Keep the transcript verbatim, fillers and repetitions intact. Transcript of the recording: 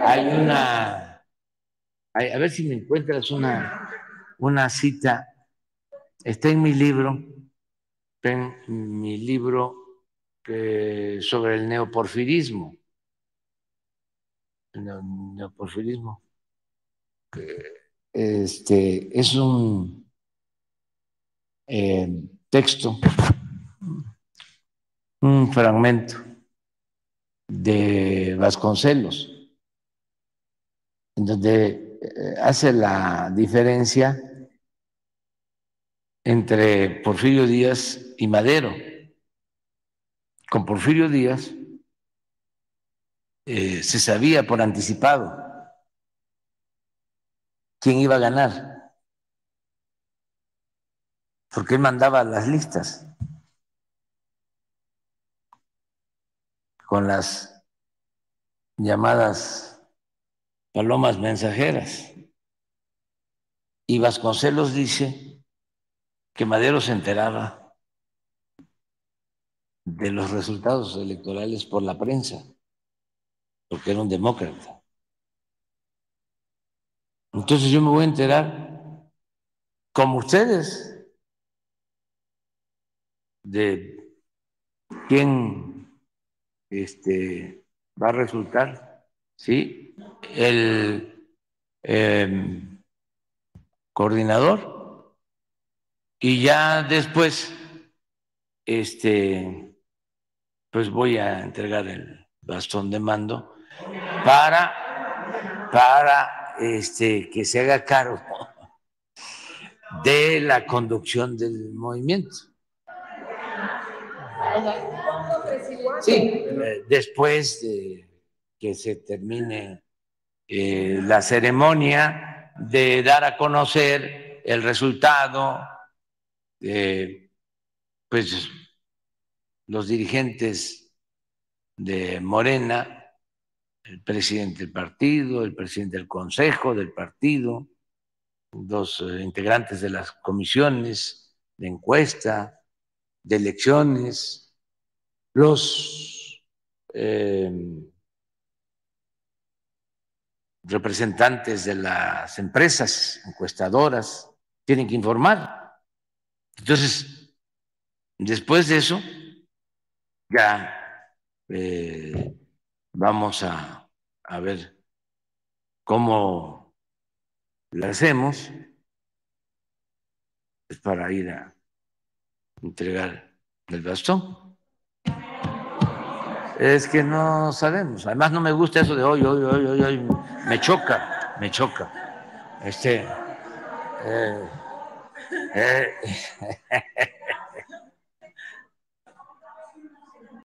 hay una, hay, a ver si me encuentras una, una cita, está en mi libro, está en mi libro que, sobre el neoporfirismo, el neoporfirismo, que este, es un eh, texto, un fragmento de Vasconcelos, en donde eh, hace la diferencia entre Porfirio Díaz y Madero. Con Porfirio Díaz eh, se sabía por anticipado quién iba a ganar, porque él mandaba las listas con las llamadas palomas mensajeras. Y Vasconcelos dice que Madero se enteraba de los resultados electorales por la prensa, porque era un demócrata. Entonces yo me voy a enterar, como ustedes, de quién este, va a resultar, ¿sí? El eh, coordinador, y ya después, este, pues voy a entregar el bastón de mando para, para este, que se haga cargo de la conducción del movimiento. Sí, eh, después de que se termine eh, la ceremonia de dar a conocer el resultado, eh, pues los dirigentes de Morena, el presidente del partido, el presidente del consejo del partido, los eh, integrantes de las comisiones de encuesta, de elecciones, los eh, representantes de las empresas encuestadoras tienen que informar. Entonces, después de eso, ya eh, vamos a, a ver cómo lo hacemos, pues, para ir a entregar el bastón. Es que no sabemos. Además, no me gusta eso de hoy, hoy, hoy, hoy, hoy. Me choca, me choca. Este. Eh, eh,